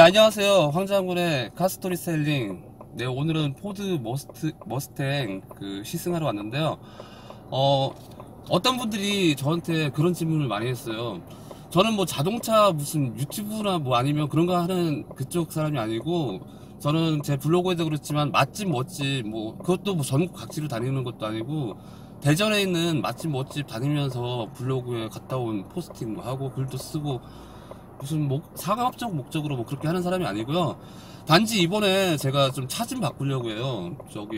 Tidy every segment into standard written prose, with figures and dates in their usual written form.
네, 안녕하세요. 황장군의 카스토리셀링. 네, 오늘은 포드 머스탱 시승하러 왔는데요. 어떤 분들이 저한테 그런 질문을 많이 했어요. 저는 뭐 자동차 무슨 유튜브나 뭐 아니면 그런 거 하는 그쪽 사람이 아니고, 저는 제 블로그에도 그렇지만 맛집 멋집 뭐 그것도 뭐 전국 각지로 다니는 것도 아니고, 대전에 있는 맛집 멋집 다니면서 블로그에 갔다 온 포스팅 뭐 하고 글도 쓰고 무슨 상업적 목적으로 뭐 그렇게 하는 사람이 아니고요. 단지 이번에 제가 좀 차 좀 바꾸려고 해요.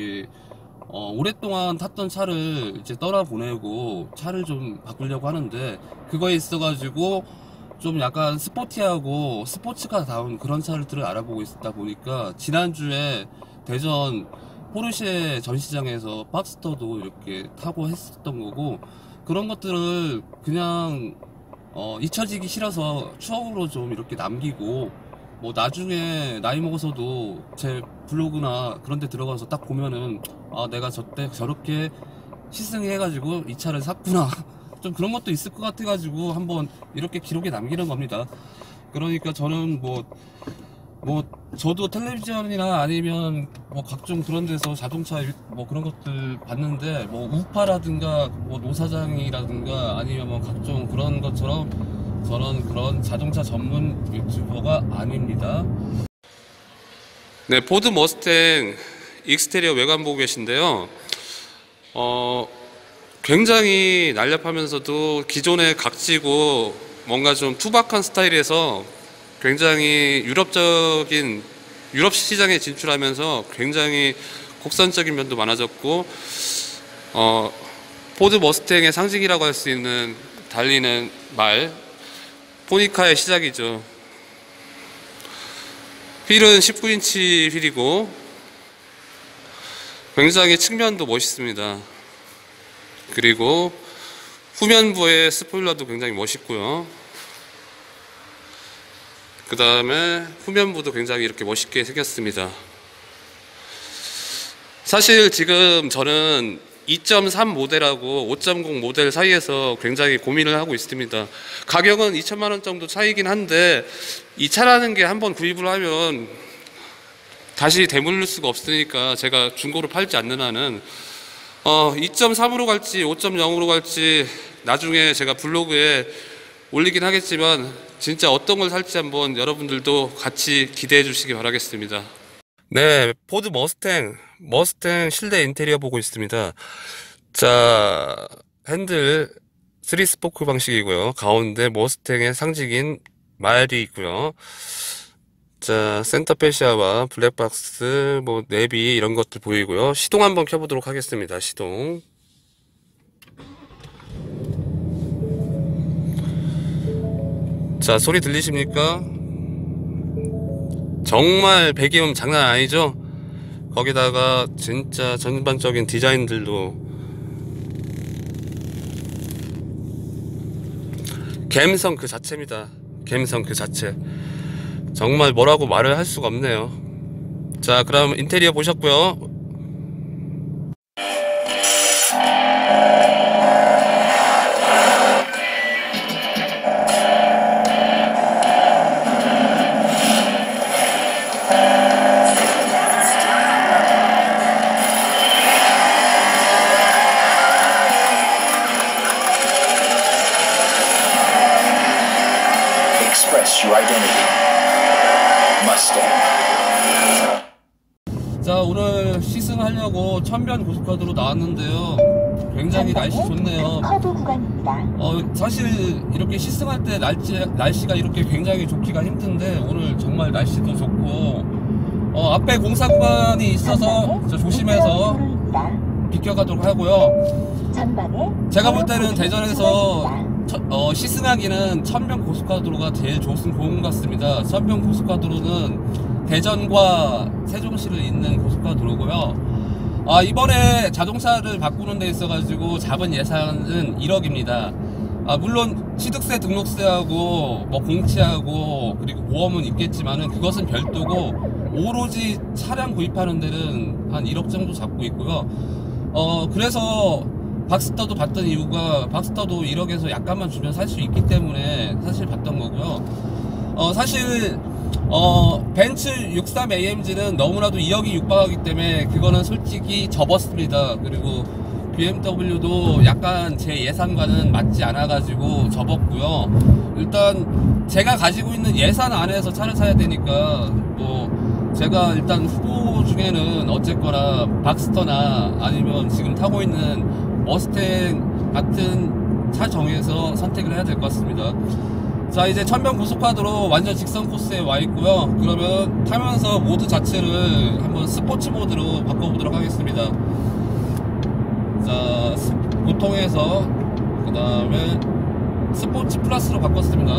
오랫동안 탔던 차를 이제 떠나보내고 차를 좀 바꾸려고 하는데, 그거에 있어가지고 좀 약간 스포티하고 스포츠카다운 그런 차들을 알아보고 있다 보니까, 지난주에 대전 포르쉐 전시장에서 박스터도 이렇게 타고 했었던 거고, 그런 것들을 그냥 잊혀지기 싫어서 추억으로 좀 이렇게 남기고, 뭐 나중에 나이 먹어서도 제 블로그나 그런 데 들어가서 딱 보면은, 아, 내가 저때 저렇게 시승해가지고 이 차를 샀구나. 좀 그런 것도 있을 것 같아가지고 한번 이렇게 기록에 남기는 겁니다. 그러니까 저는 저도 텔레비전이나 아니면 뭐 각종 그런 데서 자동차 뭐 그런 것들 봤는데, 뭐 우파라든가 뭐 노사장이라든가 아니면 뭐 각종 그런 것처럼 저는 그런 자동차 전문 유튜버가 아닙니다. 네, 포드 머스탱 익스테리어 외관 보고 계신데요. 굉장히 날렵하면서도 기존에 각지고 뭔가 좀 투박한 스타일에서 굉장히 유럽 시장에 진출하면서 굉장히 국산적인 면도 많아졌고, 포드 머스탱의 상징이라고 할 수 있는 달리는 말, 포니카의 시작이죠. 휠은 19인치 휠이고 굉장히 측면도 멋있습니다. 그리고 후면부의 스포일러도 굉장히 멋있고요. 그 다음에 후면부도 굉장히 이렇게 멋있게 생겼습니다. 사실 지금 저는 2.3 모델하고 5.0 모델 사이에서 굉장히 고민을 하고 있습니다. 가격은 2천만원 정도 차이긴 한데, 이 차라는 게 한번 구입을 하면 다시 되물릴 수가 없으니까 제가 중고로 팔지 않는 한은 2.3으로 갈지 5.0으로 갈지 나중에 제가 블로그에 올리긴 하겠지만, 진짜 어떤 걸 살지 한번 여러분들도 같이 기대해 주시기 바라겠습니다. 네, 포드 머스탱 실내 인테리어 보고 있습니다. 자, 핸들 3스포크 방식이고요. 가운데 머스탱의 상징인 말이 있고요. 자, 센터 페시아와 블랙박스, 뭐 내비 이런 것들 보이고요. 시동 한번 켜보도록 하겠습니다. 시동. 자, 소리 들리십니까? 정말 배기음 장난 아니죠? 거기다가 진짜 전반적인 디자인들도 감성 그 자체입니다. 감성 그 자체. 정말 뭐라고 말을 할 수가 없네요. 자, 그럼 인테리어 보셨고요. Express your identity. Mustang. 자, 오늘 시승하려고 천변 고속화도로 나왔는데요. 굉장히 날씨 좋네요. 커브 구간입니다. 사실 이렇게 시승할 때 날씨가 이렇게 굉장히 좋기가 힘든데, 오늘 정말 날씨도 좋고, 앞에 공사 구간이 있어서 조심해서 비켜가도록 하고요. 제가 볼 때는 대전에서 시승하기는 천변 고속화도로가 제일 좋은 것 같습니다. 천변 고속화도로는 대전과 세종시를 잇는 고속화도로고요. 이번에 자동차를 바꾸는 데 있어가지고 잡은 예산은 1억입니다. 물론 취득세, 등록세하고 뭐 공치하고 그리고 보험은 있겠지만은 그것은 별도고, 오로지 차량 구입하는 데는 한 1억 정도 잡고 있고요. 그래서 박스터도 봤던 이유가, 박스터도 1억에서 약간만 주면 살 수 있기 때문에 사실 봤던 거고요. 사실 벤츠 63AMG는 너무나도 2억이 육박하기 때문에 그거는 솔직히 접었습니다. 그리고 BMW도 약간 제 예산과는 맞지 않아 가지고 접었고요. 일단 제가 가지고 있는 예산 안에서 차를 사야 되니까 뭐 제가 일단 후보 중에는 어쨌거나 박스터나 아니면 지금 타고 있는 머스탱 같은 차 정해서 선택을 해야 될 것 같습니다. 자, 이제 천명 고속화도로 완전 직선 코스에 와 있고요. 그러면 타면서 모드 자체를 한번 스포츠 모드로 바꿔보도록 하겠습니다. 자, 보통에서 그 다음에 스포츠 플러스로 바꿨습니다.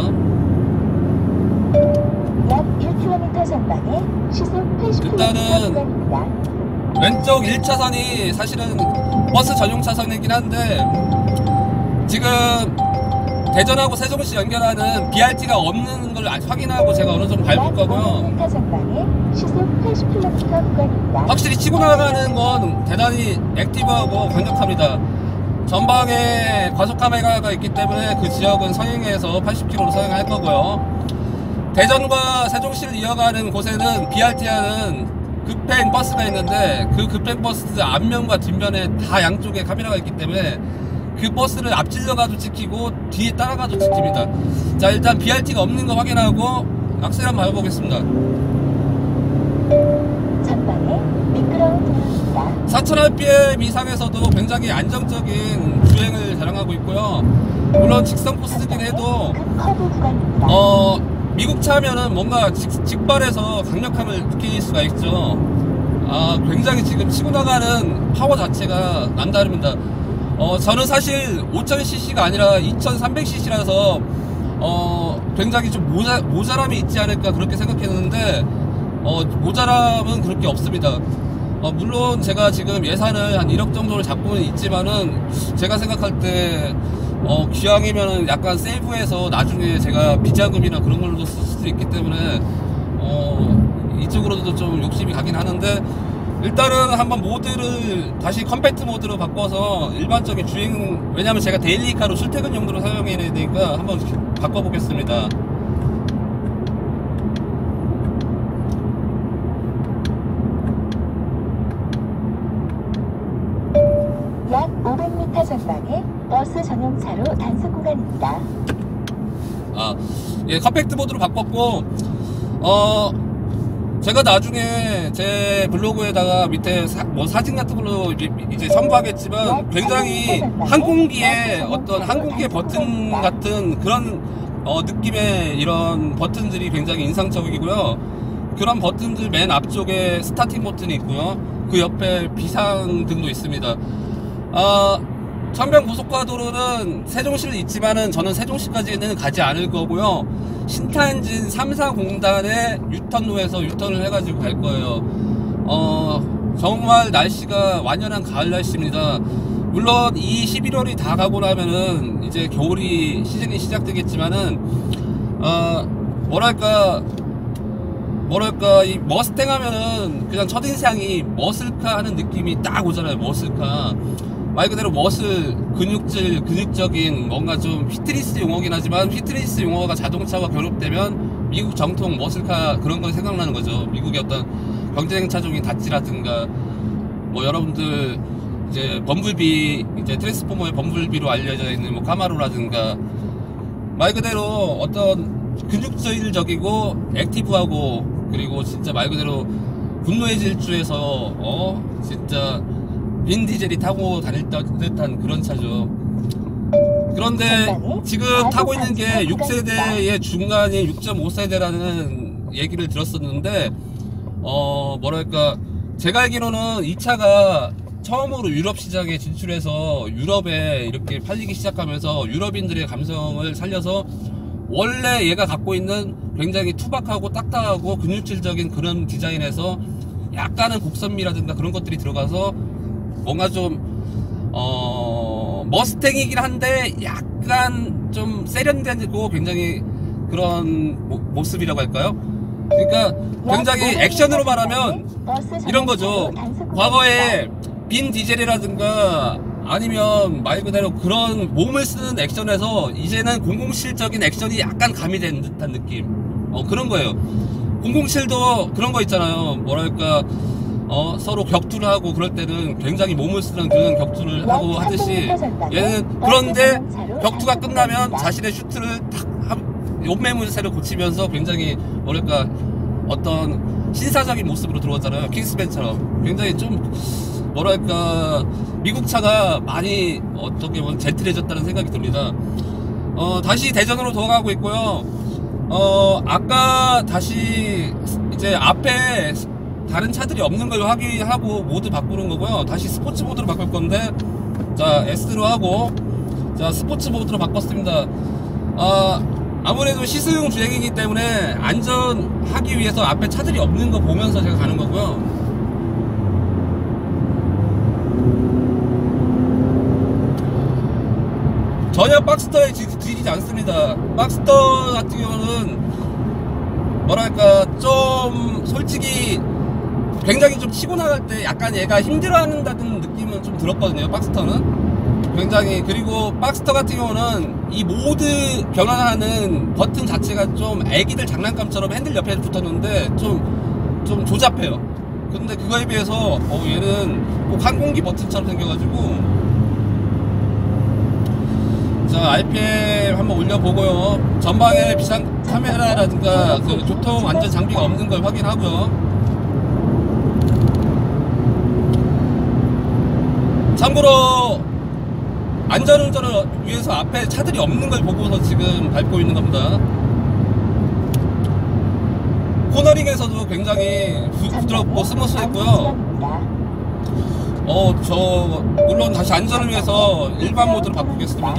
약 1km 전방에 시속 80km 일단은 구간입니다. 왼쪽 1차선이 사실은 버스 전용 차선이긴 한데 지금 대전하고 세종시 연결하는 BRT가 없는 걸 확인하고 제가 어느 정도 밟을 거고요. 5km 전방에 시속 80km 구간입니다. 확실히 치고 나가는 건 대단히 액티브하고 강력합니다. 전방에 과속 카메라가 있기 때문에 그 지역은 서행해서 80km로 서행할 거고요. 대전과 세종시를 이어가는 곳에는 BRT하는 급행 버스가 있는데 그 급행 버스 앞면과 뒷면에 다 양쪽에 카메라가 있기 때문에 그 버스를 앞질러가도 찍히고 뒤에 따라가도 찍힙니다. 자, 일단 BRT가 없는 거 확인하고 악셀 한번 밟아보겠습니다. 전방에 미끄러운 도로입니다. 4000rpm 이상에서도 굉장히 안정적인 주행을 자랑하고 있고요. 물론 직선 코스긴 해도 급 커브 구간입니다. 미국 차면은 뭔가 직발해서 강력함을 느낄 수가 있죠. 굉장히 지금 치고 나가는 파워 자체가 남다릅니다. 저는 사실 5000cc가 아니라 2300cc라서 굉장히 좀 모자람이 있지 않을까 그렇게 생각했는데 모자람은 그렇게 없습니다. 물론 제가 지금 예산을 한 1억 정도를 잡고는 있지만은 제가 생각할 때 기왕이면은 약간 세이브해서 나중에 제가 비자금이나 그런 걸로 쓸 수도 있기 때문에 이쪽으로도 좀 욕심이 가긴 하는데 일단은 한번 모드를 다시 컴팩트 모드로 바꿔서 일반적인 주행, 왜냐면 제가 데일리카로 출퇴근 용도로 사용해야 되니까 한번 바꿔보겠습니다. 약 500m 전방에 버스 전용차로 단속 구간입니다. 예, 컴팩트 모드로 바꿨고 제가 나중에 제 블로그에다가 밑에 사진 같은 걸로 이제 첨부하겠지만 굉장히 항공기의 어떤 항공기의 버튼 같은 그런 느낌의 이런 버튼들이 굉장히 인상적이고요. 그런 버튼들 맨 앞쪽에 스타팅 버튼이 있고요. 그 옆에 비상등도 있습니다. 천명 고속화도로는 세종시는 있지만은 저는 세종시까지는 가지 않을 거고요. 신탄진 3사공단의 유턴로에서 유턴을 해가지고 갈 거예요. 정말 날씨가 완연한 가을 날씨입니다. 물론 이 11월이 다 가고 나면은 이제 겨울이 시즌이 시작되겠지만은 뭐랄까 이 머스탱 하면은 그냥 첫인상이 머슬카 하는 느낌이 딱 오잖아요. 머슬카 말 그대로 머슬, 근육적인 뭔가 좀 휘트리스 용어긴 하지만 휘트리스 용어가 자동차와 결합되면 미국 정통 머슬카 그런 건 생각나는 거죠. 미국의 어떤 경쟁 차종인 다찌라든가 뭐 여러분들 이제 범블비, 이제 트랜스포머의 범블비로 알려져 있는 뭐 카마로라든가 말 그대로 어떤 근육질적이고 액티브하고 그리고 진짜 말 그대로 분노의 질주에서 진짜 빈 디젤이 타고 다닐 듯한 그런 차죠. 그런데 지금 타고 있는 게 6세대의 중간인 6.5세대라는 얘기를 들었었는데 뭐랄까 제가 알기로는 이 차가 처음으로 유럽 시장에 진출해서 유럽에 이렇게 팔리기 시작하면서 유럽인들의 감성을 살려서 원래 얘가 갖고 있는 굉장히 투박하고 딱딱하고 근육질적인 그런 디자인에서 약간은 곡선미라든가 그런 것들이 들어가서 뭔가 좀 머스탱이긴 한데 약간 좀 세련되고 굉장히 그런 모습이라고 할까요? 그러니까 굉장히 액션으로 말하면 이런 거죠. 과거에 빈 디젤이라든가 아니면 말 그대로 그런 몸을 쓰는 액션에서 이제는 007적인 액션이 약간 가미된 듯한 느낌, 그런 거예요. 007도 그런 거 있잖아요. 뭐랄까 서로 격투를 하고 그럴 때는 굉장히 몸을 쓰는 그런 격투를 하고 하듯이 얘는 그런데 격투가 끝나면 자신의 슈트를 탁 옷매무새를 고치면서 굉장히 뭐랄까 어떤 신사적인 모습으로 들어왔잖아요. 킹스맨처럼 굉장히 좀 뭐랄까 미국 차가 많이 어떻게 보면 젠틀해졌다는 생각이 듭니다. 다시 대전으로 돌아가고 있고요. 아까 다시 이제 앞에 다른 차들이 없는 걸 확인하고 모드 바꾸는 거고요. 다시 스포츠 모드로 바꿀 건데, 자, S로 하고, 자, 스포츠 모드로 바꿨습니다. 아무래도 시승 주행이기 때문에 안전하기 위해서 앞에 차들이 없는 거 보면서 제가 가는 거고요. 전혀 박스터에 뒤지지 않습니다. 박스터 같은 경우는 뭐랄까 좀 솔직히 굉장히 좀 치고 나갈 때 약간 얘가 힘들어하는다는 느낌은 좀 들었거든요. 박스터는 굉장히. 그리고 박스터 같은 경우는 이 모드 변환하는 버튼 자체가 좀 애기들 장난감처럼 핸들 옆에 붙었는데 좀 조잡해요. 근데 그거에 비해서 얘는 꼭 항공기 버튼처럼 생겨가지고, 자, RPM 한번 올려보고요. 전방에 비상 카메라라든가 그 교통 안전 장비가 없는 걸 확인하고요. 참고로 안전운전을 위해서 앞에 차들이 없는 걸 보고서 지금 밟고 있는 겁니다. 코너링에서도 굉장히 부드럽고 스무스했고요. 물론 다시 안전을 위해서 일반 모드로 바꾸겠습니다.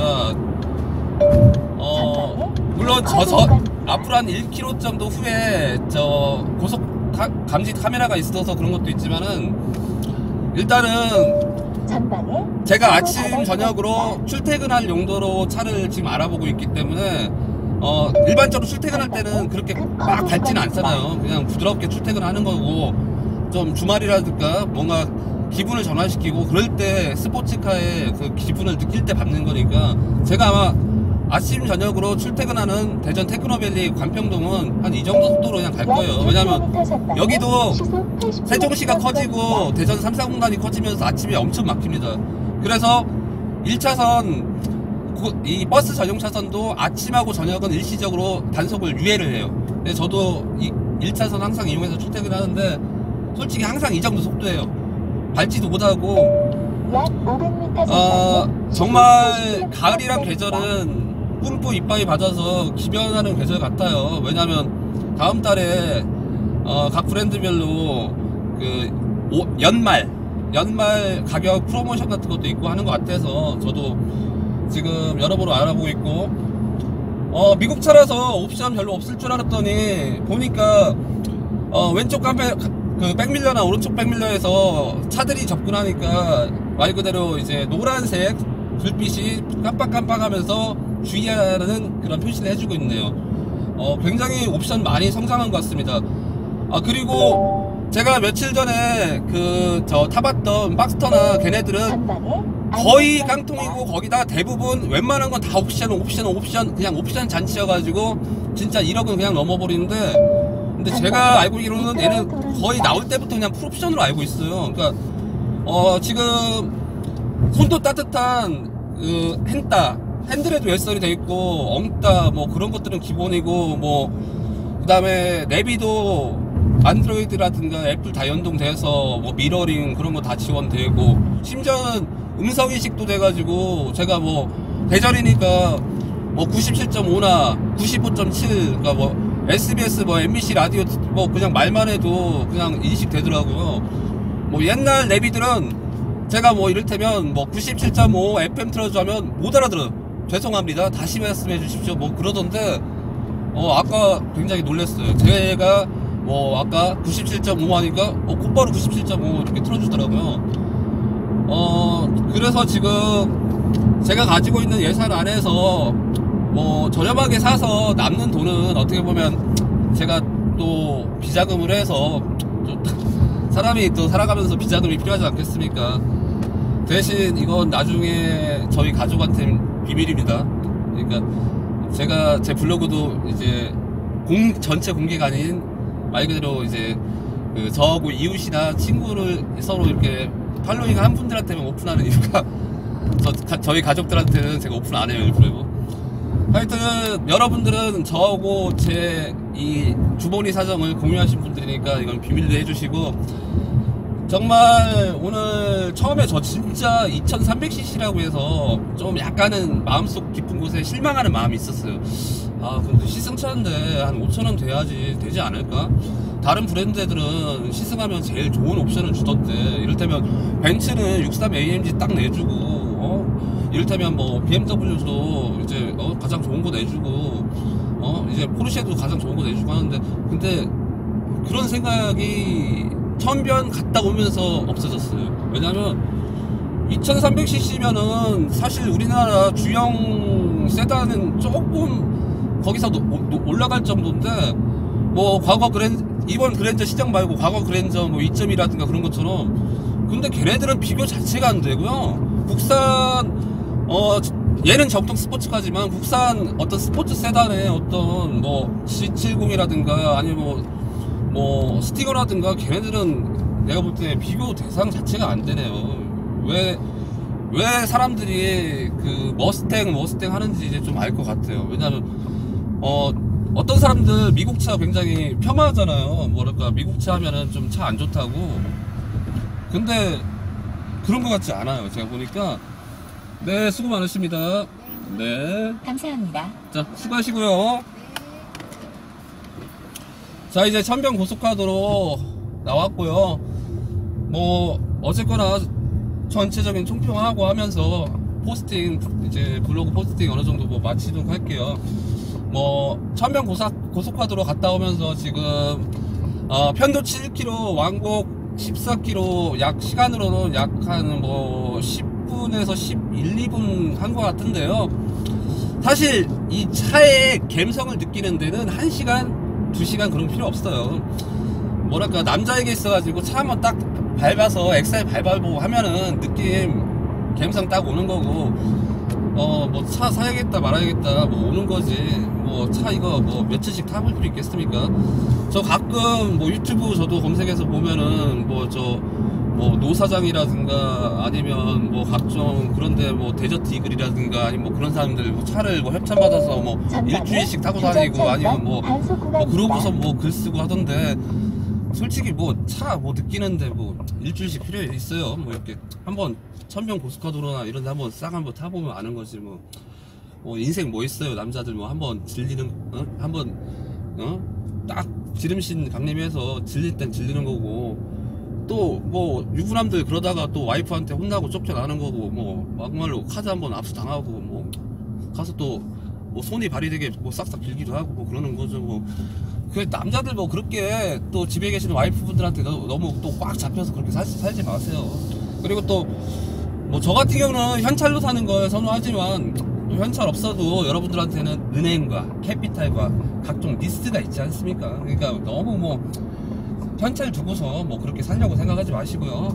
물론 앞으로 한 1km 정도 후에 고속 감지 카메라가 있어서 그런 것도 있지만은, 일단은 제가 아침 저녁으로 출퇴근할 용도로 차를 지금 알아보고 있기 때문에 일반적으로 출퇴근할 때는 그렇게 막 밟지는 않잖아요. 그냥 부드럽게 출퇴근하는 거고, 좀 주말이라든가 뭔가 기분을 전환시키고 그럴 때 스포츠카의 그 기분을 느낄 때 밟는 거니까, 제가 아마 아침 저녁으로 출퇴근하는 대전 테크노밸리 관평동은 한 이 정도 속도로 그냥 갈 거예요. 왜냐면 여기도 세종시가 커지고 대전 340단이 커지면서 아침에 엄청 막힙니다. 그래서 1차선 이 버스 전용 차선도 아침하고 저녁은 일시적으로 단속을 유예를 해요. 근데 저도 이 1차선 항상 이용해서 출퇴근하는데 솔직히 항상 이 정도 속도예요. 밟지도 못하고. 정말 가을이란 계절은 뿜뿌 이빠이 받아서 기변하는 계절 같아요. 왜냐면 다음 달에 각 브랜드별로 그 연말 가격 프로모션 같은 것도 있고 하는 것 같아서 저도 지금 여러모로 알아보고 있고, 미국 차라서 옵션 별로 없을 줄 알았더니 보니까 왼쪽 그 백밀러나 오른쪽 백밀러에서 차들이 접근하니까 말 그대로 이제 노란색 불빛이 깜빡깜빡하면서 주의하라는 그런 표시를 해주고 있네요. 굉장히 옵션 많이 성장한 것 같습니다. 그리고 제가 며칠 전에 타봤던 박스터나 걔네들은 거의 깡통이고, 거기다 대부분 웬만한 건 다 옵션 그냥 옵션 잔치여가지고 진짜 1억은 그냥 넘어버리는데, 근데 제가 알고 있기로는 얘는 거의 나올 때부터 그냥 풀옵션으로 알고 있어요. 그러니까 지금 손도 따뜻한 핸들에도 열선이 돼 있고, 엉따 뭐 그런 것들은 기본이고, 그 다음에 내비도 안드로이드라든가 애플 다 연동돼서 뭐 미러링 그런 거 다 지원되고, 심지어는 음성인식도 돼가지고, 제가 대전이니까 97.5나 95.7, 그러니까 SBS MBC 라디오 그냥 말만 해도 그냥 인식되더라고요. 옛날 내비들은 제가 이를테면 97.5 FM 틀어줘 하면 못 알아들어요. 죄송합니다, 다시 말씀해 주십시오 그러던데, 아까 굉장히 놀랐어요. 제가 아까 97.5 하니까 곧바로 97.5 이렇게 틀어주더라고요. 그래서 지금 제가 가지고 있는 예산 안에서 저렴하게 사서 남는 돈은 어떻게 보면 제가 또 비자금을 해서, 사람이 또 살아가면서 비자금이 필요하지 않겠습니까? 대신 이건 나중에 저희 가족한테 비밀입니다. 그러니까 제가 제 블로그도 이제 전체 공개가 아닌 말 그대로 이제 그 저하고 이웃이나 친구를 서로 이렇게 팔로잉 한 분들한테만 오픈하는 이유가 저희 가족들한테는 제가 오픈 안 해요, 일부러. 하여튼 여러분들은 저하고 제 이 주머니 사정을 공유하신 분들이니까 이건 비밀로 해주시고, 정말 오늘 처음에 저 진짜 2300cc라고 해서 좀 약간은 마음속 깊은 곳에 실망하는 마음이 있었어요. 아, 근데 시승차인데 한 5,000원 돼야지 되지 않을까? 다른 브랜드들은 시승하면 제일 좋은 옵션을 주던데, 이를테면 벤츠는 63AMG 딱 내주고, 이를테면 뭐 BMW도 이제 가장 좋은 거 내주고, 이제 포르쉐도 가장 좋은 거 내주고 하는데, 근데 그런 생각이 천변 갔다 오면서 없어졌어요. 왜냐면 2300cc면은 사실 우리나라 주형 세단은 조금 거기서 올라갈 정도인데, 뭐 과거 이번 그랜저 시장 말고 과거 그랜저 뭐 2.2라든가 그런 것처럼, 근데 걔네들은 비교 자체가 안 되고요. 국산 얘는 정통 스포츠카지만 국산 어떤 스포츠 세단의 어떤 뭐 G70이라든가 아니면 뭐 스티거라든가, 걔네들은 내가 볼 때 비교 대상 자체가 안 되네요. 왜 사람들이 그 머스탱 하는지 이제 좀 알 것 같아요. 왜냐면 어떤 사람들 미국 차 굉장히 폄하하잖아요. 뭐랄까, 미국 차 하면은 좀 차 안 좋다고. 근데 그런 것 같지 않아요, 제가 보니까. 네, 수고 많으십니다. 네. 감사합니다. 자, 수고하시고요. 자, 이제 천변 고속화도로 나왔고요. 뭐 어쨌거나 전체적인 총평하고 하면서 포스팅, 이제 블로그 포스팅 어느 정도 뭐 마치도록 할게요. 뭐 천변 고속화도로 갔다 오면서 지금 편도 7km, 왕복 14km, 약 시간으로는 약 한 뭐 10분에서 11, 2분 한 것 같은데요. 사실 이 차의 감성을 느끼는 데는 1시간, 2시간 그런 필요 없어요. 뭐랄까, 남자에게 있어가지고 차 한번 딱 밟아서 엑셀 밟아보고 하면은 느낌, 감성 딱 오는 거고, 뭐 차 사야겠다 말아야겠다 뭐 오는 거지. 뭐 차 이거 뭐 며칠씩 타볼 필요 있겠습니까? 저 가끔 뭐 유튜브 저도 검색해서 보면은 뭐 노사장이라든가 아니면 뭐 각종 그런데 뭐 데저트 이글이라든가 아니면 뭐 그런 사람들 뭐 차를 뭐 협찬받아서 뭐 일주일씩 타고 다니고 아니면 뭐 그러고서 뭐 글 쓰고 하던데, 솔직히 뭐 차 뭐 느끼는데 뭐 일주일씩 필요 있어요? 뭐 이렇게 한번 천변 고속화도로나 이런 데 한번 싹 한번 타보면 아는 거지. 뭐 인생 뭐 있어요? 남자들 뭐 한번 질리는, 한번 딱 지름신 강림해서 질릴 땐 질리는 거고, 또 뭐 유부남들 그러다가 또 와이프한테 혼나고 쫓겨나는 거고, 뭐 막말로 카드 한번 압수 당하고 뭐 가서 또 뭐 손이 발휘되게 뭐 싹싹 빌기도 하고 뭐 그러는 거죠. 뭐 그 남자들 뭐 그렇게 또 집에 계시는 와이프분들한테 너무 또 꽉 잡혀서 그렇게 살지 마세요. 그리고 또 뭐 저 같은 경우는 현찰로 사는 걸 선호하지만, 현찰 없어도 여러분들한테는 은행과 캐피탈과 각종 리스트가 있지 않습니까? 그러니까 너무 뭐 현찰 두고서 뭐 그렇게 살려고 생각하지 마시고요.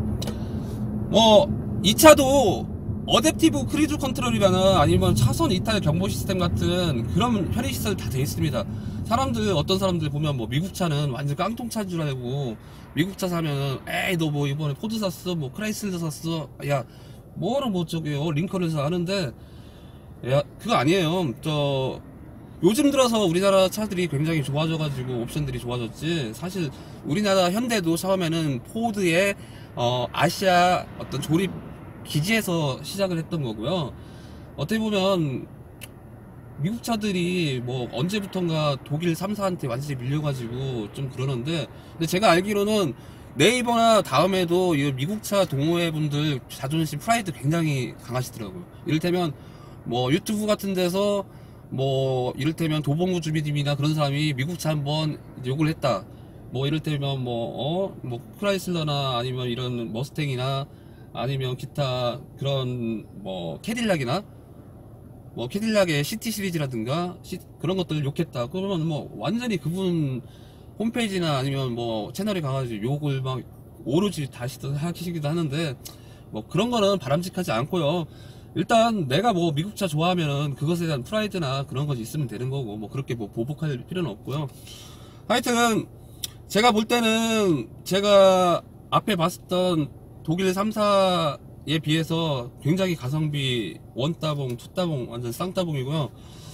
뭐 이 차도 어댑티브 크루즈 컨트롤이라는 아니면 차선 이탈 경보 시스템 같은 그런 편의시설 다 돼 있습니다. 어떤 사람들 보면 뭐 미국 차는 완전 깡통차인 줄 알고, 미국 차 사면은 에이 너 뭐 이번에 포드 샀어, 뭐 크라이슬러 샀어, 야 뭐로 뭐 저기 링컨에서 하는데, 야 그거 아니에요. 요즘 들어서 우리나라 차들이 굉장히 좋아져가지고 옵션들이 좋아졌지, 사실 우리나라 현대도 처음에는 포드의 아시아 어떤 조립 기지에서 시작을 했던 거고요. 어떻게 보면 미국 차들이 뭐 언제부턴가 독일 3사한테 완전히 밀려가지고 좀 그러는데, 근데 제가 알기로는 네이버나 다음에도 이 미국 차 동호회 분들 자존심, 프라이드 굉장히 강하시더라고요. 이를테면 뭐 유튜브 같은 데서 뭐 이를테면 도봉구 주비님이나 그런 사람이 미국 차 한번 욕을 했다, 뭐 이를테면 뭐 크라이슬러나 아니면 이런 머스탱이나 아니면 기타 그런 뭐 캐딜락이나 뭐 캐딜락의 CT 시리즈라든가 그런 것들 욕했다 그러면 뭐 완전히 그분 홈페이지나 아니면 뭐 채널에 가가지고 욕을 막 오로지 다시 하시기도 하는데, 뭐 그런 거는 바람직하지 않고요. 일단 내가 뭐 미국차 좋아하면은 그것에 대한 프라이드나 그런 것이 있으면 되는 거고, 뭐 그렇게 뭐 보복할 필요는 없고요. 하여튼 제가 볼 때는 제가 앞에 봤었던 독일 3사에 비해서 굉장히 가성비 원따봉, 투따봉 완전 쌍따봉이고요.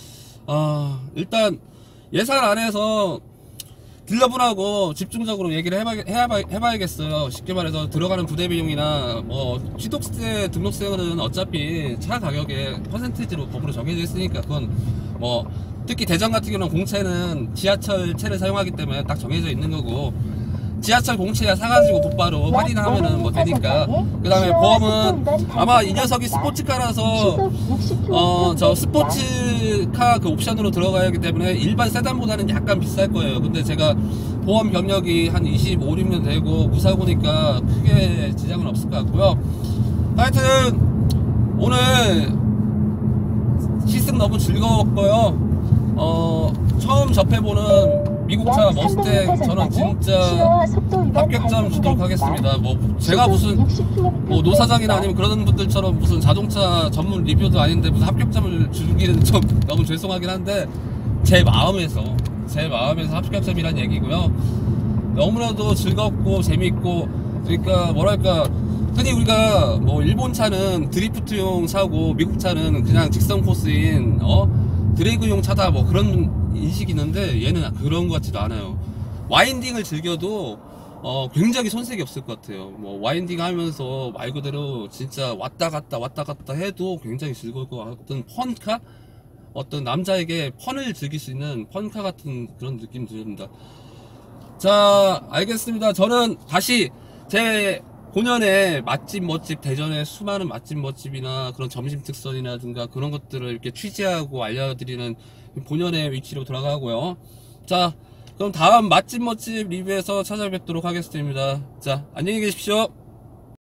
일단 예산 안에서 딜러분하고 집중적으로 얘기를 해봐야겠어요. 쉽게 말해서 들어가는 부대 비용이나 뭐 취득세 등록세는 어차피 차 가격에 퍼센티지로 법으로 정해져 있으니까 그건 뭐 특히 대전 같은 경우는 공채는 지하철채를 사용하기 때문에 딱 정해져 있는 거고, 지하철 공채야 사가지고 곧바로 할인하면은 뭐 되니까. 그 다음에 보험은 아마 이 녀석이 스포츠카라서 저 스포츠카 그 옵션으로 들어가야 하기 때문에 일반 세단보다는 약간 비쌀 거예요. 근데 제가 보험 경력이 한 25, 6년 되고 무사고니까 크게 지장은 없을 것 같고요. 하여튼 오늘 시승 너무 즐거웠고요. 처음 접해보는 미국차 머스탱 저는 진짜 합격점 주도록 하겠습니다. 뭐 제가 무슨 뭐 노사장이나 아니면 그런 분들처럼 무슨 자동차 전문 리뷰도 아닌데 무슨 합격점을 주기는 좀 너무 죄송하긴 한데 제 마음에서 합격점이란 얘기고요. 너무나도 즐겁고 재밌고, 그러니까 뭐랄까, 흔히 우리가 뭐 일본 차는 드리프트용 차고 미국 차는 그냥 직선 코스인 드래그용 차다 뭐 그런 인식이 있는데 얘는 그런 것 같지도 않아요. 와인딩을 즐겨도 굉장히 손색이 없을 것 같아요. 뭐 와인딩 하면서 말 그대로 진짜 왔다 갔다 해도 굉장히 즐거울 것 같은 펀카? 어떤 남자에게 펀을 즐길 수 있는 펀카 같은 그런 느낌 듭니다. 자, 알겠습니다. 저는 다시 제 본연의 맛집 멋집, 대전의 수많은 맛집 멋집이나 그런 점심 특선이라든가 그런 것들을 이렇게 취재하고 알려드리는 본연의 위치로 돌아가고요. 자, 그럼 다음 맛집 멋집 리뷰에서 찾아뵙도록 하겠습니다. 자, 안녕히 계십시오.